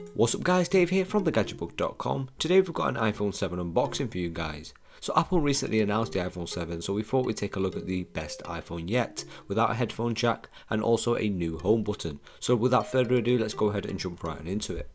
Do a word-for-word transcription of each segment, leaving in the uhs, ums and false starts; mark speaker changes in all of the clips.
Speaker 1: What's up guys, Dave here from the gadget book dot com. Today we've got an iPhone seven unboxing for you guys. So Apple recently announced the iPhone seven, so we thought we'd take a look at the best iPhone yet, without a headphone jack and also a new home button. So without further ado, let's go ahead and jump right into it.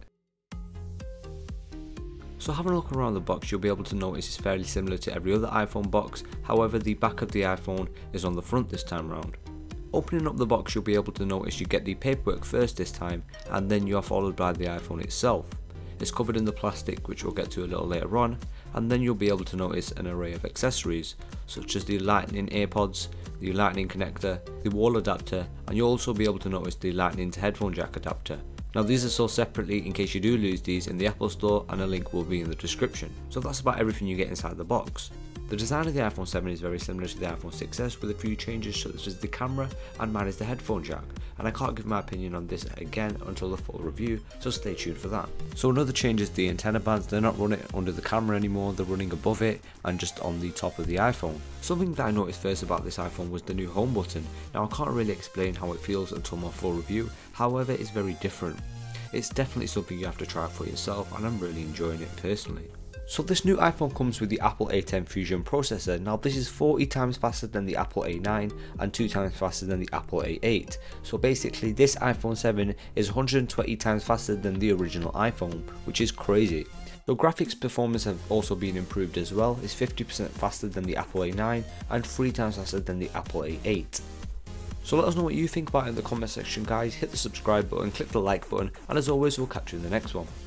Speaker 1: So having a look around the box, you'll be able to notice it's fairly similar to every other iPhone box, however the back of the iPhone is on the front this time round. Opening up the box, you'll be able to notice you get the paperwork first this time, and then you are followed by the iPhone itself. It's covered in the plastic, which we'll get to a little later on, and then you'll be able to notice an array of accessories, such as the Lightning AirPods, the Lightning connector, the wall adapter, and you'll also be able to notice the Lightning to headphone jack adapter. Now these are sold separately in case you do lose these in the Apple Store, and a link will be in the description. So that's about everything you get inside the box. The design of the iPhone seven is very similar to the iPhone six S, with a few changes such as the camera and manage the headphone jack, and I can't give my opinion on this again until the full review, so stay tuned for that. So another change is the antenna bands. They're not running under the camera anymore, they're running above it and just on the top of the iPhone. Something that I noticed first about this iPhone was the new home button. Now I can't really explain how it feels until my full review, however it's very different. It's definitely something you have to try for yourself, and I'm really enjoying it personally. So this new iPhone comes with the Apple A ten Fusion processor. Now this is forty times faster than the Apple A nine and two times faster than the Apple A eight. So basically this iPhone seven is one hundred twenty times faster than the original iPhone, which is crazy. The graphics performance have also been improved as well. It's fifty percent faster than the Apple A nine and three times faster than the Apple A eight. So let us know what you think about it in the comment section guys, hit the subscribe button, click the like button, and as always we'll catch you in the next one.